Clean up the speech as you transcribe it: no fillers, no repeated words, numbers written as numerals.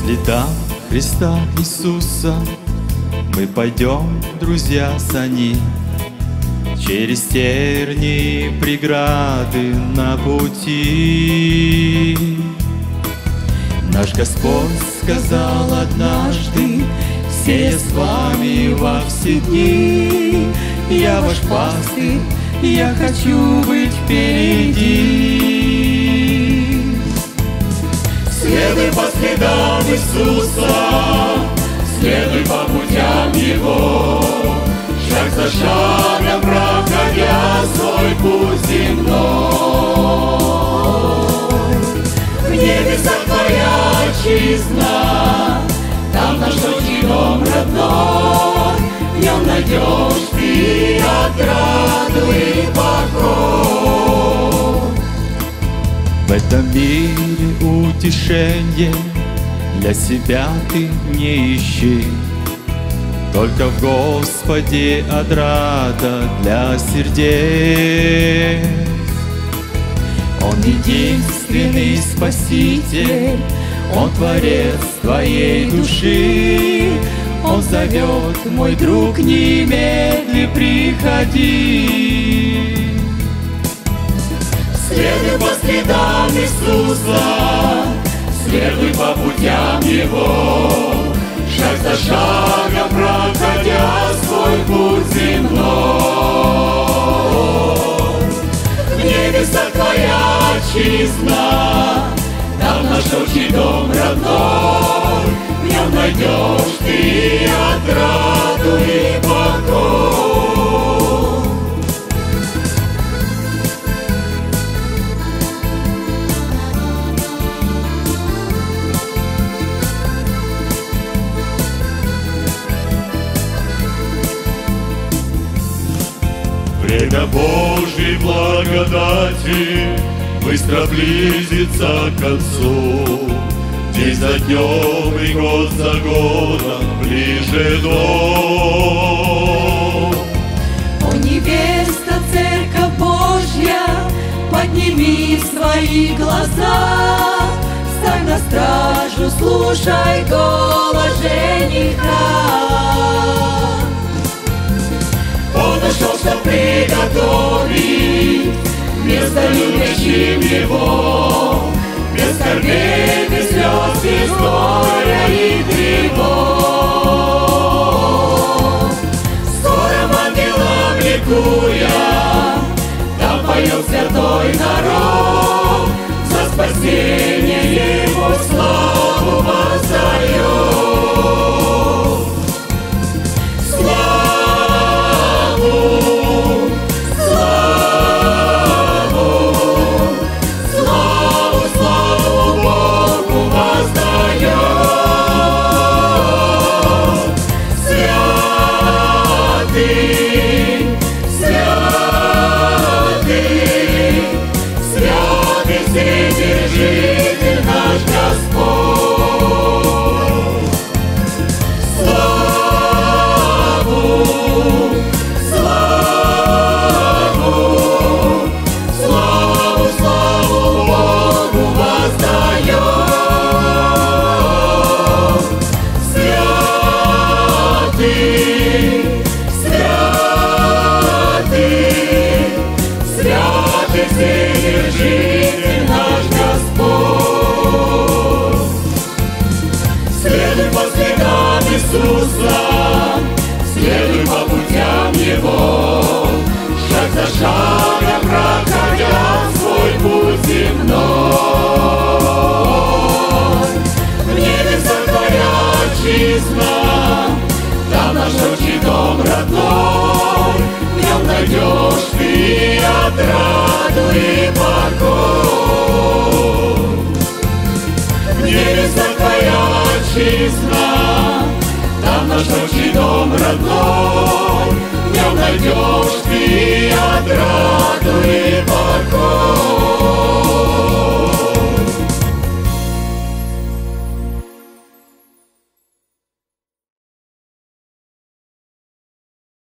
следам Христа Иисуса мы пойдем, друзья, сани, через тернии и преграды на пути. Наш Господь сказал однажды: все я с вами во все дни. Я ваш пастырь, я хочу быть впереди. Следуй по следам Иисуса, следуй по путям Его, шаг за шагом проходя свой путь земной. В небесах твоя отчизна, там наш отчий дом родной, в нем найдешь ты отраду и покой. В этом мире утешение для себя ты не ищи, только в Господе отрада для сердец. Он единственный Спаситель, Он Творец твоей души. Он зовет: мой друг, немедли приходи. Следуй по следам Иисуса, следуй по путям Его, шаг за шагом проходя свой путь земной. В небесах твоя отчизна, там наш отчий дом родной, в нем найдешь ты отраду и покой. Время Божьей благодати быстро близится к концу. День за днем и год за годом ближе дом. О, невеста, Церковь Божья, подними свои глаза, стань на стражу, слушай голос жениха. Он нашел, чтоб приготовить место любящим Его, без скорбей, без слез, без горя и тревог. Скорым ангелам ликуя, там поет святой народ, за спасение Его славу воздает. Следуй по путям Его, шаг за шагом проходя свой путь земной. В небесах твоя отчизна, там наш отчий дом родной, в нем найдешь ты отраду и покой. В небесах твоя отчизна, там наш отчий дом родной, в нем найдешь ты отраду и покой.